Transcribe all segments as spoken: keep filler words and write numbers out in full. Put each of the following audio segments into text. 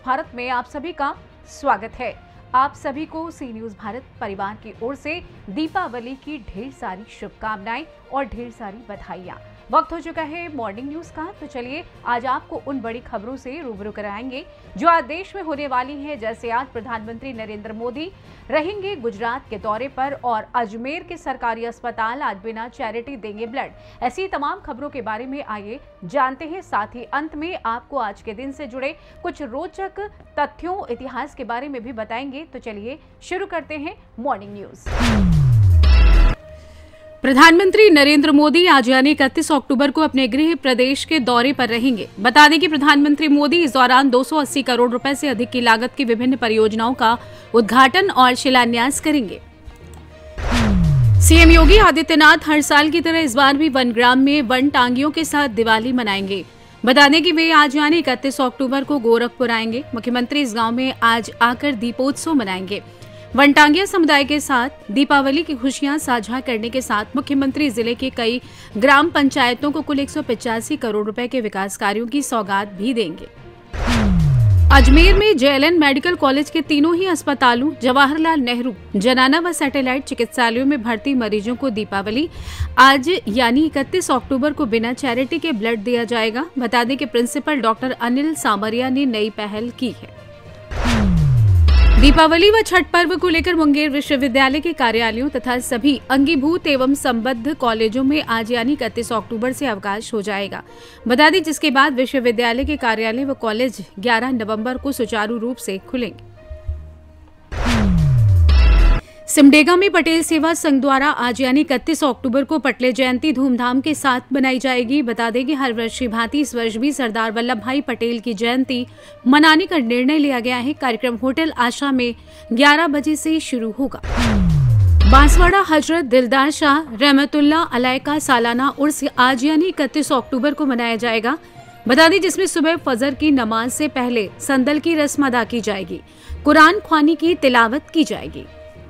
भारत में आप सभी का स्वागत है। आप सभी को सी न्यूज भारत परिवार की ओर से दीपावली की ढेर सारी शुभकामनाएं और ढेर सारी बधाइयां। वक्त हो चुका है मॉर्निंग न्यूज का, तो चलिए आज आपको उन बड़ी खबरों से रूबरू कराएंगे जो आज देश में होने वाली है। जैसे आज प्रधानमंत्री नरेंद्र मोदी रहेंगे गुजरात के दौरे पर और अजमेर के सरकारी अस्पताल आज बिना चैरिटी देंगे ब्लड। ऐसी तमाम खबरों के बारे में आइए जानते हैं। साथ ही अंत में आपको आज के दिन से जुड़े कुछ रोचक तथ्यों, इतिहास के बारे में भी बताएंगे। तो चलिए शुरू करते हैं मॉर्निंग न्यूज। प्रधानमंत्री नरेंद्र मोदी आज यानी इकतीस अक्टूबर को अपने गृह प्रदेश के दौरे पर रहेंगे। बता दें कि प्रधानमंत्री मोदी इस दौरान दो सौ अस्सी करोड़ रुपए से अधिक की लागत की विभिन्न परियोजनाओं का उद्घाटन और शिलान्यास करेंगे। सीएम योगी आदित्यनाथ हर साल की तरह इस बार भी वनग्राम में वन टांगियों के साथ दिवाली मनाएंगे। बता दें कि वे आज यानी इकतीस अक्टूबर को गोरखपुर आएंगे। मुख्यमंत्री इस गांव में आज आकर दीपोत्सव मनाएंगे। वनटांगिया समुदाय के साथ दीपावली की खुशियां साझा करने के साथ मुख्यमंत्री जिले के कई ग्राम पंचायतों को कुल एक सौ पचासी करोड़ रुपए के विकास कार्यों की सौगात भी देंगे। अजमेर में जेएलएन मेडिकल कॉलेज के तीनों ही अस्पतालों, जवाहरलाल नेहरू, जनाना व सैटेलाइट चिकित्सालयों में भर्ती मरीजों को दीपावली आज यानी इकतीस अक्टूबर को बिना चैरिटी के ब्लड दिया जाएगा। बता दें कि प्रिंसिपल डॉक्टर अनिल सामरिया ने नई पहल की है। दीपावली व छठ पर्व को लेकर मुंगेर विश्वविद्यालय के कार्यालयों तथा सभी अंगीभूत एवं संबद्ध कॉलेजों में आज यानी इकतीस अक्टूबर से अवकाश हो जाएगा। बता दें जिसके बाद विश्वविद्यालय के कार्यालय व कॉलेज ग्यारह नवंबर को सुचारू रूप से खुलेंगे। सिमडेगा में पटेल सेवा संघ द्वारा आज यानी इकतीस अक्टूबर को पटले जयंती धूमधाम के साथ मनाई जाएगी। बता दें कि हर वर्ष की भांति इस वर्ष भी सरदार वल्लभ भाई पटेल की जयंती मनाने का निर्णय लिया गया है। कार्यक्रम होटल आशा में ग्यारह बजे से शुरू होगा। बांसवाड़ा हजरत दिलदार शाह रहमतुल्लाह अलैह का सालाना उर्स आज यानी इकतीस अक्टूबर को मनाया जाएगा। बता दें जिसमें सुबह फजर की नमाज से पहले संदल की रस्म अदा की जाएगी। कुरान ख्वानी की तिलावत की जाएगी।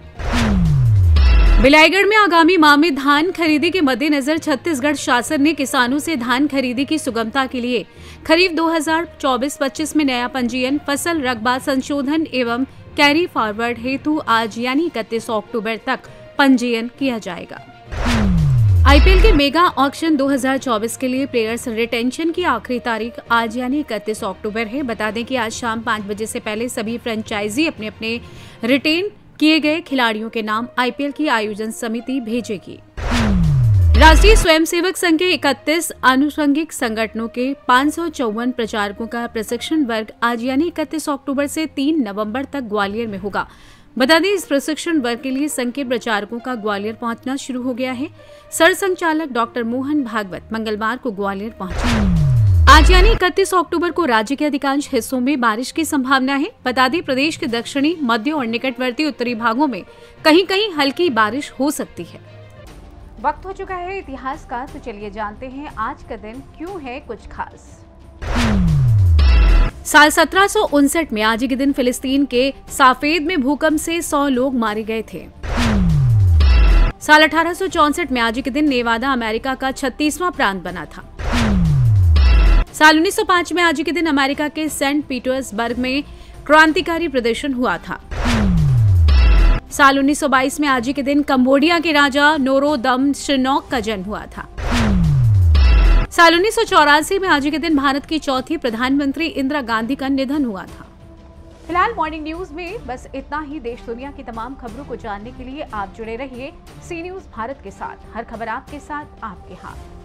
बिलाईगढ़ में आगामी माह में धान खरीदी के मद्देनजर छत्तीसगढ़ शासन ने किसानों से धान खरीदी की सुगमता के लिए खरीफ दो हज़ार चौबीस पच्चीस में नया पंजीयन, फसल रकबा संशोधन एवं कैरी फॉरवर्ड हेतु आज यानी इकतीस अक्टूबर तक पंजीयन किया जाएगा। आईपीएल के मेगा ऑक्शन दो हज़ार चौबीस के लिए प्लेयर्स रिटेंशन की आखिरी तारीख आज यानी इकतीस अक्टूबर है। बता दें कि आज शाम पाँच बजे से पहले सभी फ्रेंचाइजी अपने अपने रिटेन किए गए खिलाड़ियों के नाम आईपीएल की आयोजन समिति भेजेगी। राष्ट्रीय स्वयंसेवक संघ के इकतीस आनुषंगिक संगठनों के पाँच सौ चौवन प्रचारकों का प्रशिक्षण वर्ग आज यानी इकतीस अक्टूबर से तीन नवंबर तक ग्वालियर में होगा। बता दें इस प्रशिक्षण वर्ग के लिए संघ के प्रचारकों का ग्वालियर पहुंचना शुरू हो गया है। सरसंघचालक डॉक्टर मोहन भागवत मंगलवार को ग्वालियर पहुंचे। आज यानी इकतीस अक्टूबर को राज्य के अधिकांश हिस्सों में बारिश की संभावना है। बता दें प्रदेश के दक्षिणी, मध्य और निकटवर्ती उत्तरी भागों में कहीं कहीं हल्की बारिश हो सकती है। वक्त हो चुका है इतिहास का, तो चलिए जानते हैं आज का दिन क्यों है कुछ खास। साल सत्रह सौ उनसठ में आज के दिन फिलिस्तीन के साफेद में भूकंप से सौ लोग मारे गए थे। साल अठारह सौ चौसठ में आज के दिन नेवादा अमेरिका का छत्तीसवां प्रांत बना था। साल उन्नीस सौ पाँच में आज के दिन अमेरिका के सेंट पीटर्सबर्ग में क्रांतिकारी प्रदर्शन हुआ था। साल उन्नीस सौ बाईस में आज के दिन कंबोडिया के राजा नोरोदम शिनोक का जन्म हुआ था। साल उन्नीस सौ चौरासी में आज के दिन भारत की चौथी प्रधानमंत्री इंदिरा गांधी का निधन हुआ था। फिलहाल मॉर्निंग न्यूज में बस इतना ही। देश दुनिया की तमाम खबरों को जानने के लिए आप जुड़े रहिए सी न्यूज भारत के साथ। हर खबर आपके साथ, आपके हाथ।